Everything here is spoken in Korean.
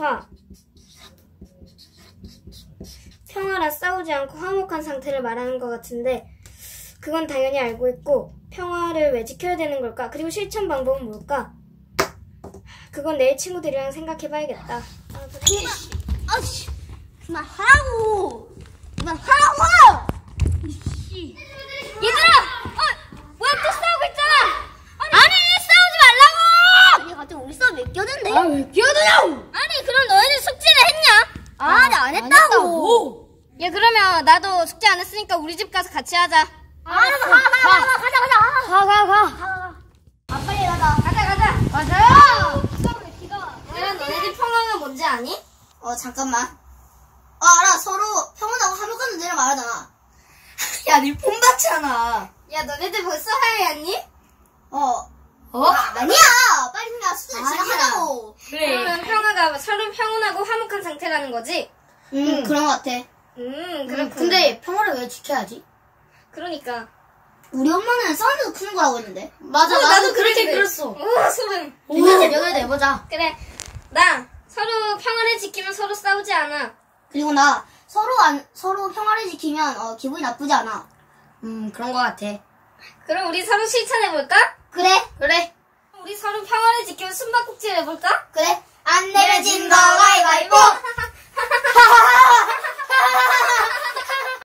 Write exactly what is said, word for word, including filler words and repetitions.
평화. 평화라 싸우지 않고 화목한 상태를 말하는 것 같은데 그건 당연히 알고 있고 평화를 왜 지켜야 되는 걸까? 그리고 실천 방법은 뭘까? 그건 내일 친구들이랑 생각해봐야겠다. 아, 그래. 아씨, 그만하라고! 그만하라고! 이씨. 얘들아! 어, 뭐야 또 싸우고 있잖아! 아니, 아니 싸우지 말라고! 아니 갑자기 우리 싸움 왜 끼어드는데? 아, 왜 끼어드냐고! 아니 그럼 너희들 숙제를 했냐? 아, 나 안 했다고! 야, 그러면 나도 숙제 안 했으니까 우리 집 가서 같이 하자. 아, 가, 가, 가, 가, 가자, 가자! 가, 가, 가. 가, 가. 아, 빨리 가자. 가자, 가자. 맞아요! 얘랑 너네들 평화가 뭔지 아니? 어, 잠깐만. 어, 알아. 서로 평온하고 화목한 데를 말하잖아. 야, 니 폰 받잖아. 야, 너네들 벌써 화해했니? 어. 어? 아, 아니야! 빨리 그냥 수술 진행하자고. 그러면 평화가 서로 평온하고 화목한 상태라는 거지? 음, 그런 것 같아. 음, 그렇군. 근데 평화를 왜 지켜야지? 그러니까. 우리 엄마는 싸움에서 푸는 거라고 했는데. 맞아, 어, 나도, 나도 그렇게 그랬는데. 들었어. 오, 소름. 이제 대면을 내보자. 그래. 나 서로 평화를 지키면 서로 싸우지 않아. 그리고 나 서로 안, 서로 평화를 지키면 어, 기분이 나쁘지 않아. 음, 그런 거 같아. 그럼 우리 서로 실천해볼까? 그래? 그래. 우리 서로 평화를 지키면 숨바꼭질 해볼까? 그래? 안 내면 진거 가위바위보!